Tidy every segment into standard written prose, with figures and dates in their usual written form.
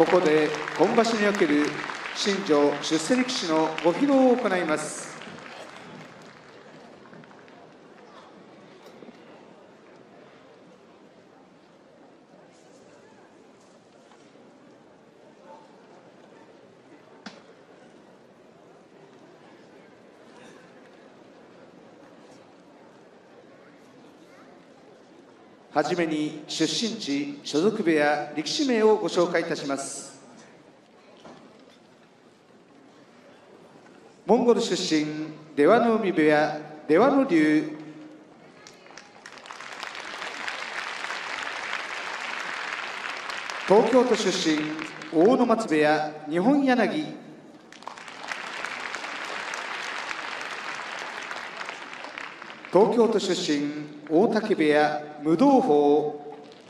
ここで今場所における新庄出世力士のご披露を行います。はじめに出身地、所属部屋、力士名をご紹介いたします。モンゴル出身、出羽の海部屋、出羽の龍。東京都出身、大野松部屋、日本柳。東京都出身、大嶽部屋、無道法。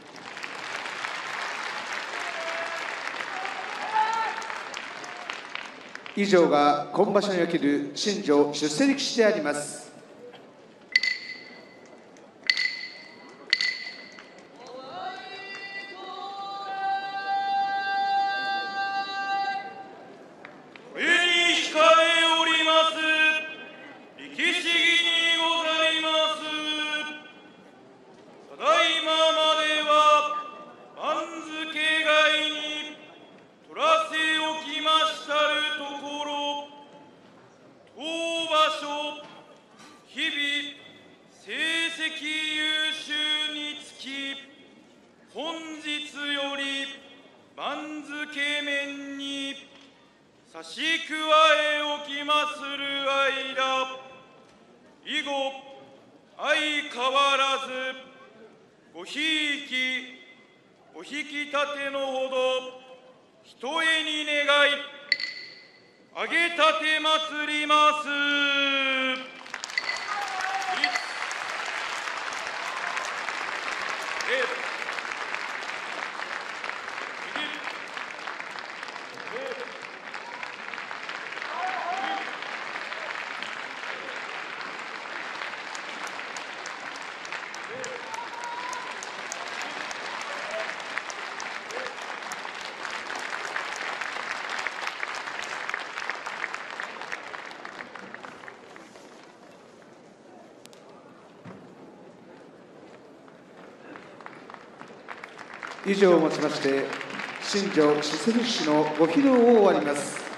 以上が今場所における新庄出世力士であります。 本日より番付面に差し加えおきまする間、以後相変わらずごひいきお引き立てのほどひとえに願いあげたてまつります。 以上をもちまして新庄出世力士のご披露を終わります。